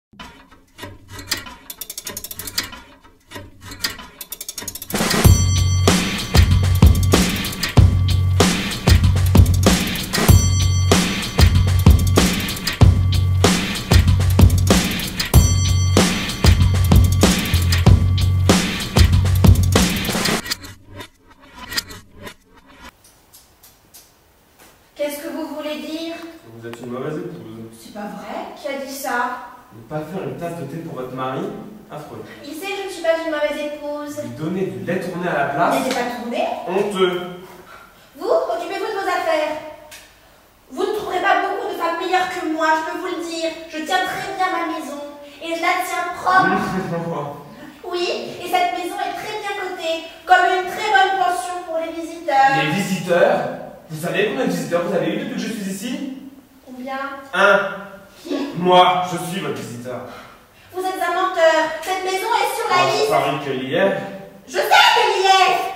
Qu'est-ce que vous voulez dire? Vous êtes une mauvaise épouse. C'est pas vrai. Qui a dit ça? Ne pas faire une tasse de thé pour votre mari, affreux. Il sait que je ne suis pas une mauvaise épouse. Lui donner du lait tourné à la Vous place, n'êtes pas tourné. honteux. Vous, occupez-vous de vos affaires. Vous ne trouverez pas beaucoup de femmes meilleures que moi, je peux vous le dire. Je tiens très bien ma maison. Et je la tiens propre. Oui, et cette maison est très bien cotée, comme une très bonne pension pour les visiteurs. Les visiteurs? Vous savez combien de visiteurs vous avez eu depuis que je suis ici? Combien? Un. Qui? Moi, je suis votre visiteur. Vous êtes un menteur. Cette maison est sur la liste. Paris que hier. Je sais qu'elle y est.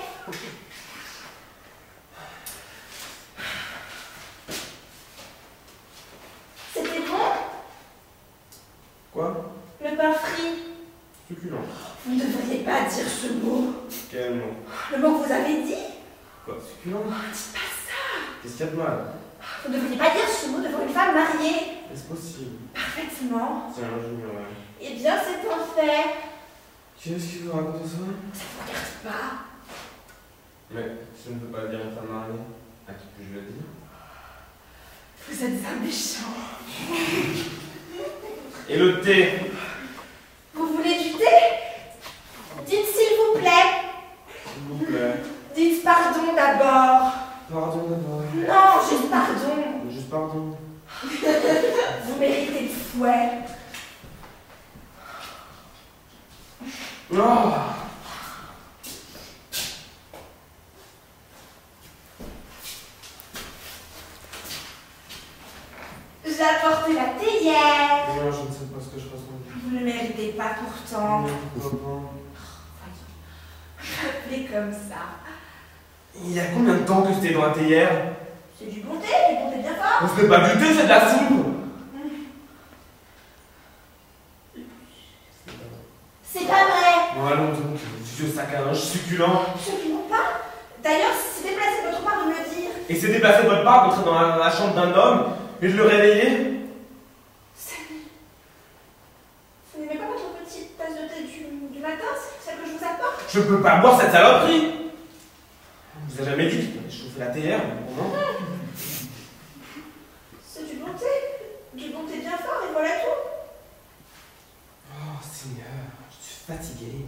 C'était bon? Quoi? Le pain frit. Succulent. Vous ne devriez pas dire ce mot. Quel mot? Le mot que vous avez dit? Quoi? Succulent? Dites pas ça. Qu'est-ce qu'il y a de mal? Vous ne devriez pas dire ce mot devant une femme mariée. Est-ce possible? Parfaitement. Tiens, j'ignorais. Eh bien, c'est un fait. Qu'est-ce qui vous raconte ça? Ça ne vous regarde pas. Mais si je ne peux pas le dire à une femme mariée, à qui puis-je le dire? Vous êtes un méchant. Et le thé? Vous voulez du thé? Dites s'il vous plaît. S'il vous plaît. Dites pardon d'abord. Pardon d'abord. Non, juste pardon. Juste pardon. Vous méritez le fouet. Oh. J'ai apporté la théière. Non, je ne sais pas ce que je ressens. Vous ne méritez pas pourtant. Pourtant. Appelez comme ça. Il y a combien de temps que c'était dans la théière? C'est du bon thé bien fort. Ce n'est pas du thé, c'est de la soupe. C'est pas vrai. Bon, allons donc, vieux sac à linge succulent. Absolument pas. D'ailleurs, si c'est déplacé de votre part de me le dire. Et c'est déplacé de votre part d'entrer dans la chambre d'un homme et de le réveiller? Vous n'aimez pas votre petite tasse de thé du matin, celle que je vous apporte? Je peux pas boire cette saloperie. On vous a jamais dit qu'il fallait chauffer la théière, non? C'est du bon thé bien fort, et voilà tout. Oh Seigneur, je suis fatigué.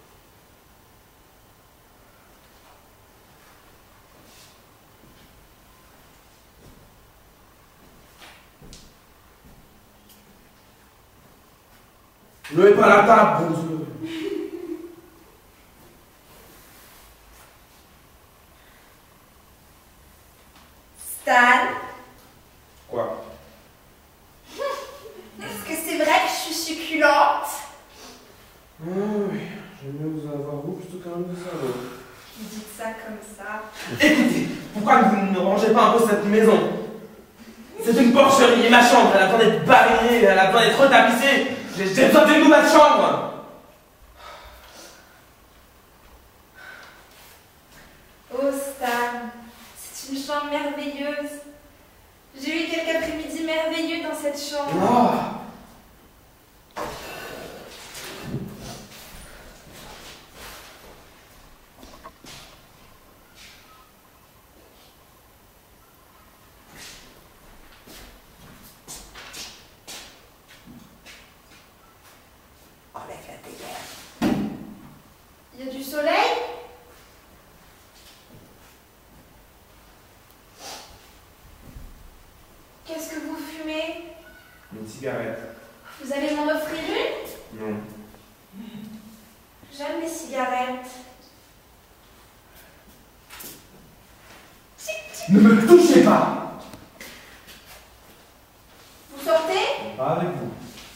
Ne mets pas la table, bon Dieu. Stan, Quoi? est-ce que c'est vrai que je suis succulente? Ah oui, j'aime mieux vous avoir vous plutôt qu'un homme de salaud. Vous dites ça comme ça. Écoutez, pourquoi vous ne rangez pas un peu cette maison? C'est une porcherie et ma chambre, elle a besoin d'être balayée, elle a besoin d'être retapissée. J'ai besoin d'une nouvelle chambre. Oh Stan, c'est une chambre merveilleuse. J'ai eu quelques après-midi merveilleux dans cette chambre. Oh. Enlève la théière. Il y a du soleil? Qu'est-ce que vous fumez? Une cigarette. Vous allez m'en offrir une? Non. J'aime les cigarettes. Ne me touchez pas. Vous sortez? Pas avec vous.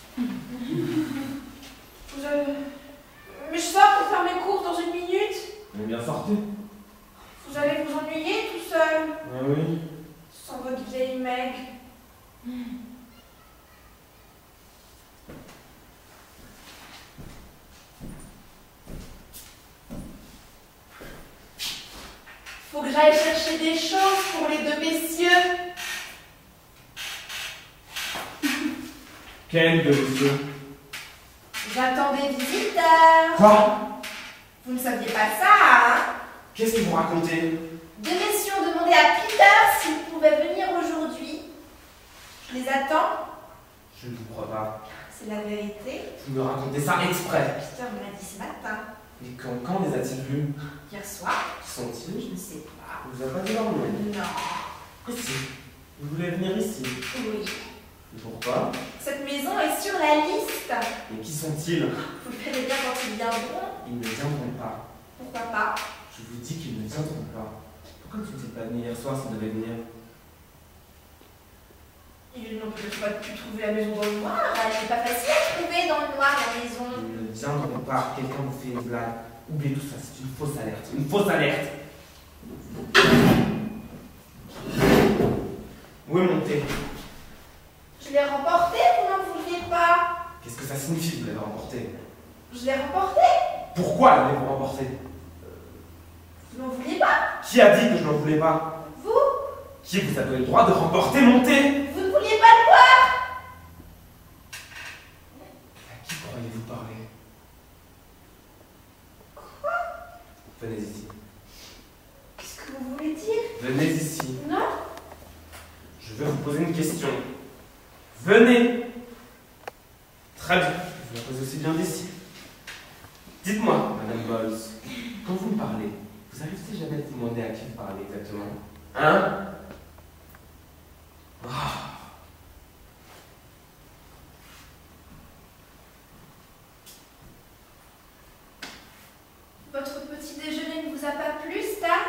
Mais je sors pour faire mes courses dans une minute. Mais bien sortez. Vous allez vous ennuyer tout seul. Ah oui. Sans votre vieille Meg. j'aille chercher des choses pour les deux messieurs. Quels deux messieurs? J'attends des visiteurs. Quoi? Vous ne saviez pas ça, hein? Qu'est-ce que vous racontez? Deux messieurs ont demandé à Peter s'ils pouvaient venir aujourd'hui. Je les attends. Je ne vous crois pas. C'est la vérité. Vous me racontez ça exprès. Peter me l'a dit ce matin. Et quand les a-t-il vus? Hier soir. Qui sont-ils? Je ne sais pas. On vous a pas dit leur nom? Non. Ici. Vous voulez venir ici? Oui. Et pourquoi? Cette maison est sur la liste. Et qui sont-ils? Vous le verrez bien quand ils viendront. Ils ne viendront pas. Pourquoi pas? Je vous dis qu'ils ne viendront pas. Pourquoi tu n'es pas venu hier soir s'ils devaient venir? Ils n'ont peut-être pas pu trouver la maison dans le noir. Elle n'est pas facile à trouver dans le noir, la maison. Ils ne viendront pas. Quelqu'un vous fait une blague. Oubliez tout ça, c'est une fausse alerte. Une fausse alerte. Où est mon thé? Je l'ai remporté, vous n'en vouliez pas. Qu'est-ce que ça signifie, vous l'avez remporté? Je l'ai remporté. Pourquoi l'avez-vous remporté? Vous n'en vouliez pas. Qui a dit que je n'en voulais pas? Vous? Qui vous a donné le droit de remporter mon thé? Vous ne vouliez pas le boire. À qui croyez-vous parler? Quoi? Venez ici. Qu'est-ce que vous voulez dire? Venez ici. Non? Je veux vous poser une question. Venez. Très bien. Je vous la pose aussi bien d'ici. Dites-moi, Madame Bowles, quand vous me parlez, vous arrivez jamais à vous demander à qui vous parlez exactement? Hein? Ah. Votre petit déjeuner ne vous a pas plu, Stan?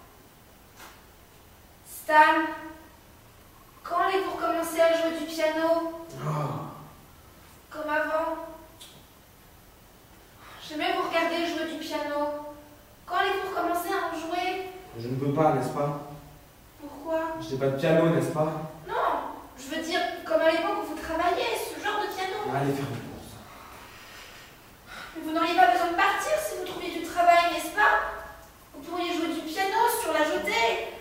Stan, quand allez-vous recommencer à jouer du piano? Oh. Comme avant? J'aimais vous regarder jouer du piano. Quand allez-vous recommencer à en jouer? Je ne peux pas, n'est-ce pas? Pourquoi? Je n'ai pas de piano, n'est-ce pas? Non, je veux dire, comme à l'époque où vous travailliez, ce genre de piano. Allez faire une course. Mais vous n'auriez pas besoin de partir si vous trouviez du travail, n'est-ce pas? Vous pourriez jouer du piano sur la jetée.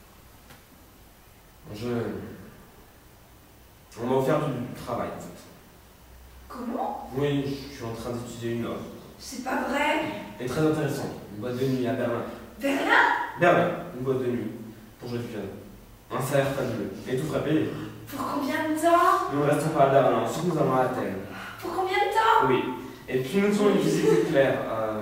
On m'a offert du travail, en fait. Comment? Oui, je suis en train d'étudier une offre. C'est pas vrai. Et très intéressant. Une boîte de nuit à Berlin. Berlin? Berlin, une boîte de nuit. Pour jouer du piano. Un salaire fabuleux. Et tout frais payé. Pour combien de temps? Nous ne restons pas à Berlin, ensuite nous allons à Athènes. Pour combien de temps? Oui. Et puis nous faisons une visite éclair à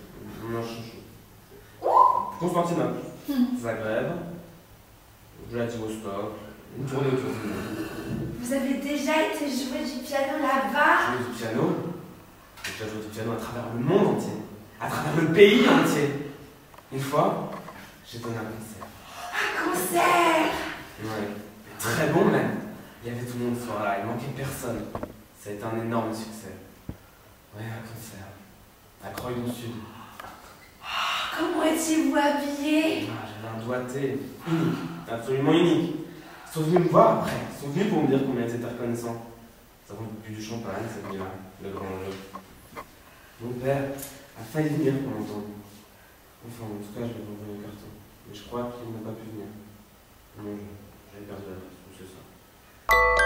Constantinople, Zagreb, Vladivostok, une tournée autour du monde. Vous avez déjà été jouer du piano là-bas? Jouer du piano? J'ai déjà joué du piano à travers le monde entier, à travers le pays entier. Une fois, j'ai donné un concert. Un concert? Ouais. Très bon même. Il y avait tout le monde ce soir-là, il manquait personne. Ça a été un énorme succès. Ouais, un concert. À Croydon-Sud. Comment étiez-vous habillé? Ah, j'avais un doigté unique, absolument unique. Ils sont venus me voir après, ils sont venus pour me dire combien ils étaient reconnaissants. Nous avons bu du champagne cette nuit-là, le grand jeu. Mon père a failli venir pour l'entendre. Enfin, en tout cas, je l'ai envoyé au carton. Mais je crois qu'il n'a pas pu venir. Non, j'avais perdu la trace, c'est ça.